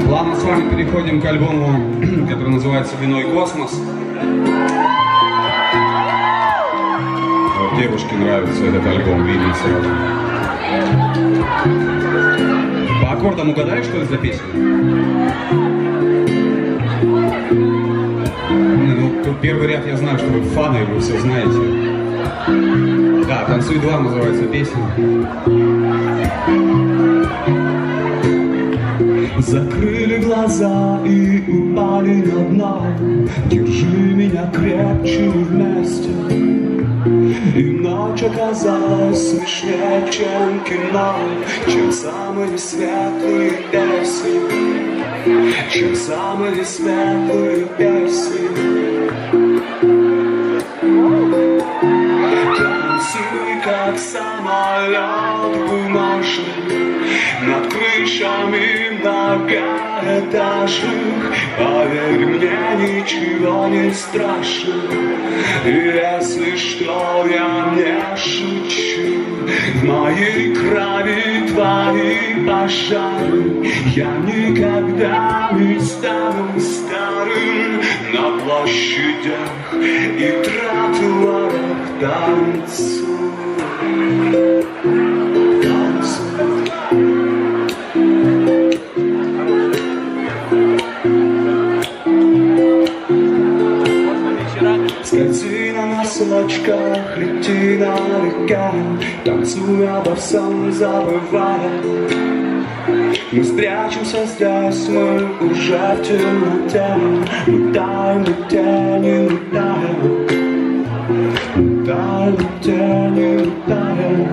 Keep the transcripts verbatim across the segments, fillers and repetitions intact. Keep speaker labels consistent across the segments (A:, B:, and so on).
A: Ладно, с вами переходим к альбому, который называется «Вино и космос». Вот девушке нравится этот альбом, видно сразу. По аккордам угадаешь, что это за песня? Ну, тут первый ряд я знаю, что вы фаны, вы все знаете. Да, «Танцуй два» называется песня.
B: Закрыли глаза и упали на дно. Держи меня крепче вместе. И ночь оказалась смешнее, чем кино, чем самые светлые песни, чем самые светлые песни. Танцуй, как самолет бумажный над крышами многоэтажных. Поверь мне, ничего не страшно. Если что, я не шучу. В моей крови твои пожары. Я никогда не стану старым. На площадях и тротуарах танцуй. Скользи на носочках, лети налегка, танцуй, обо всем забывая. Мы спрячемся здесь, мы уже в темноте. Мы таем на тени, мы таем. Мы таем на тени, мы таем.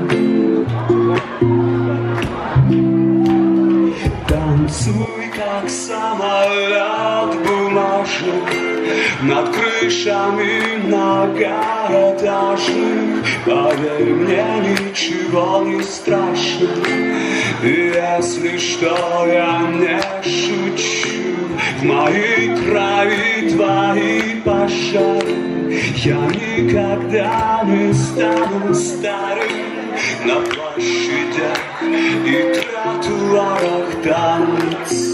B: Танцуй, как самолет бумажный над крышами многоэтажных. Поверь мне, ничего не страшно. Если что, я не шучу. В моей крови твои пожары. Я никогда не стану старым. На площадях и тротуарах танцуй.